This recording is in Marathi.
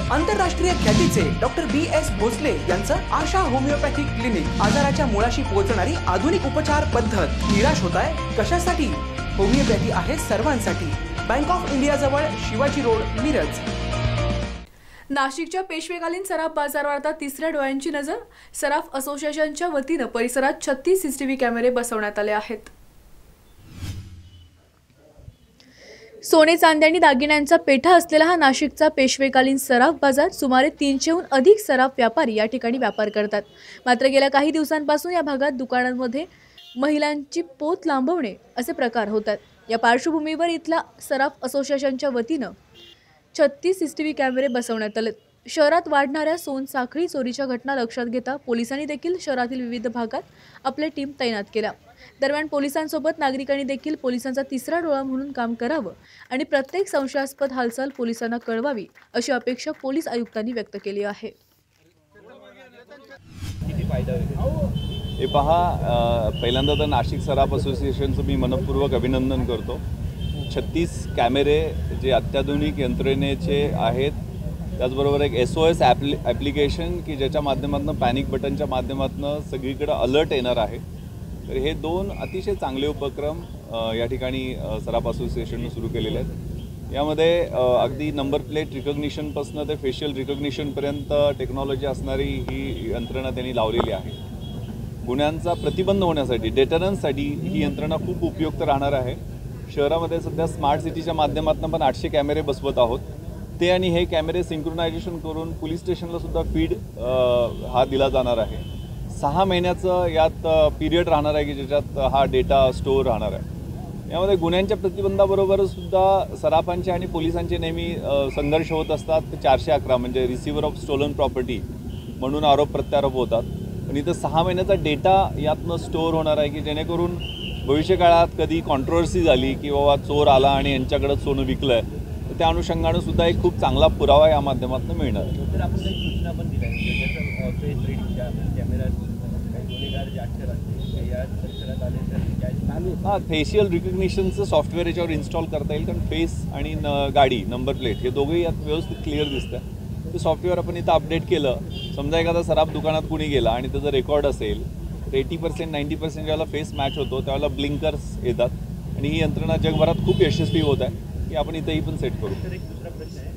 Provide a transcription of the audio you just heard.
आंतरराष्ट्रीय ख्यातीचे डॉक्टर BS भोसले यांचं आशा होमिओपॅथिक क्लिनिक आजाराच्या मुळाशी पोहोचणारी आधुनिक उपचार पद्धत। निराश होताय कशासाठी? होमिओपॅथी आहे सर्वांसाठी। बँक ऑफ इंडिया जवळ शिवाजी रोड मिरज। नाशिकच्या पेशवेकालीन सराफ बाजारावर आता तिसऱ्या डोळ्यांची नजर। सराफ असोसिएशनच्या वतीने परिसरात 36 CCTV कॅमेरे बसवण्यात आले आहेत। सोने चांदी आणि दागिन्यांचा पेठा असलेला हा नाशिकचा पेशवेकालीन सराफ बाजार सुमारे 300हून अधिक सराफ व्यापारी या ठिकाणी व्यापार करतात। मात्र गेल्या काही दिवसांपासून या भागात दुकानांमध्ये महिलांची पोत लांबवणे असे प्रकार होतात। या पार्श्वभूमीवर इथल्या सराफ असोसिएशनच्या वतीने 36 CCTV कॅमेरे बसवण्यात आले। शहरात वाढणाऱ्या सोनसाखळी चोरीच्या घटना लक्षात घेता पोलिसांनी देखील शहरातील विविध भागात आपल्या टीम तैनात केल्या। दरम्यान पोलिसांसोबत नागरिकांनी देखील पोलिसांचा तिसरा डोळा म्हणून काम करावं आणि प्रत्येक संशयास्पद हालचाल पोलिसांना कळवावी अशी अपेक्षा पोलीस आयुक्तांनी व्यक्त केली आहे। हे पहा, पहिल्यांदा तर नाशिक सराफ असोसिएशनचं मी मनपूर्वक अभिनंदन करतो। 36 कॅमेरे जे अत्याधुनिक यंत्रणेचे आहेत, त्याचबरोबर एक SOS ॲप्लिकेशन की ज्याच्या माध्यमातून पॅनिक बटनच्या माध्यमातून सगळीकडे अलर्ट येणार आहे। तर हे दोन अतिशय चांगले उपक्रम या ठिकाणी सराफ असोसिएशनने सुरू केलेले आहेत। यामध्ये अगदी नंबर प्लेट रिकग्निशनपासून ते फेशियल रिकग्निशनपर्यंत टेक्नॉलॉजी असणारी ही यंत्रणा त्यांनी लावलेली आहे। गुन्ह्यांचा प्रतिबंध होण्यासाठी, डेटरन्ससाठी ही यंत्रणा खूप उपयुक्त राहणार आहे। शहरामध्ये सध्या स्मार्ट सिटीच्या माध्यमातून पण 800 कॅमेरे बसवत आहोत। ते आणि हे कॅमेरे सिंक्रोनायझेशन करून पोलीस स्टेशनला सुद्धा फीड हा दिला जाणार आहे। 6 महिन्याचं यात पिरियड राहणार आहे की ज्याच्यात हा डेटा स्टोअर राहणार आहे। यामध्ये गुन्ह्यांच्या प्रतिबंधाबरोबर सुद्धा सराफांचे आणि पोलिसांचे नेहमी संघर्ष होत असतात। 411 म्हणजे रिसिव्हर ऑफ स्टोलन प्रॉपर्टी म्हणून आरोप प्रत्यारोप होतात। पण इथं 6 महिन्याचा डेटा यातनं स्टोअर होणार आहे की जेणेकरून भविष्यकाळात कधी कॉन्ट्रोवर्सी झाली की बाबा चोर आला आणि यांच्याकडे सोनं विकलं आहे, तर त्या अनुषंगानं सुद्धा एक खूप चांगला पुरावा या माध्यमातून मिळणार आहे। हां, फेशियल रिकग्निशनचं सॉफ्टवेअर याच्यावर इन्स्टॉल करता येईल, कारण फेस आणि गाडी नंबर प्लेट हे दोघंही यात व्यवस्थित क्लिअर दिसतं। ते सॉफ्टवेअर आपण इथं अपडेट केलं, समजा एखादा सराफ दुकानात कुणी गेला आणि त्याचा रेकॉर्ड असेल तर 80% 90% ज्यावेळेला फेस मॅच होतो त्यावेळेला ब्लिंकर्स येतात आणि ही यंत्रणा जगभरात खूप यशस्वी होत आहे की आपण इथंही पण सेट करू। एक दुसरा प्रश्न आहे